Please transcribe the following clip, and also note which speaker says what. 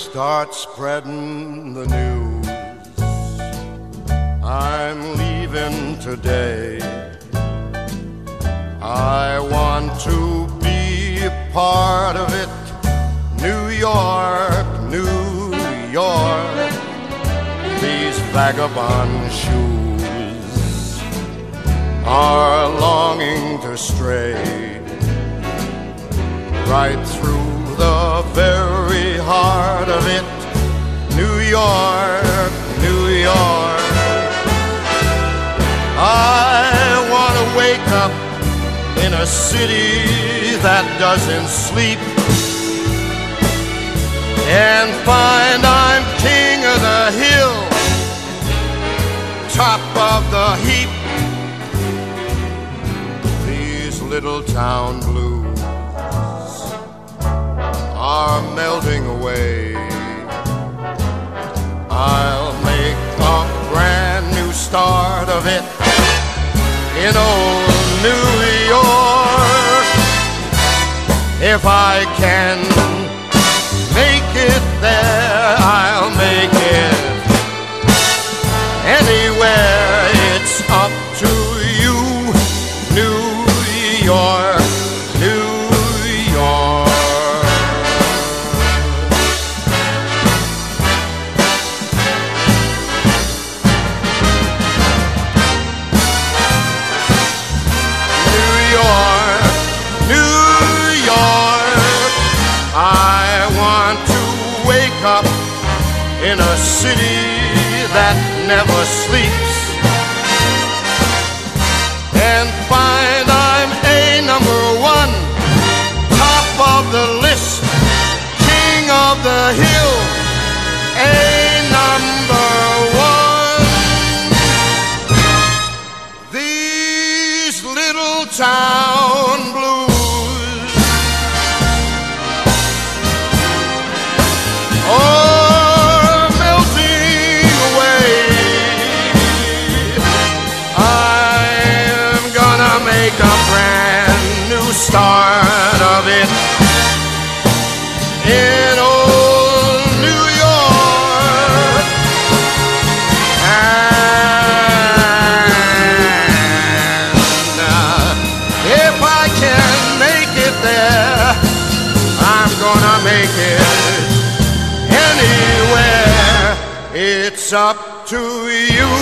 Speaker 1: start spreading the news. I'm leaving today. I want to be a part of it. New York, New York, these vagabond shoes are longing to stray right through the very heart of it. New York, New York, I want to wake up in a city that doesn't sleep and find I'm king of the hill, top of the heap. These little town blues are melting away. I'll make a brand new start of it in old New York. If I can make it there, I'll make it anywhere. It's up to you, New York, New York. Up in a city that never sleeps and find I'm a number one, top of the list, king of the hill, a number one. These little town blues are melting away. I'm gonna make a brand new start of it in old New York. And if I can make it there, I'm gonna make it anywhere. It's up to you.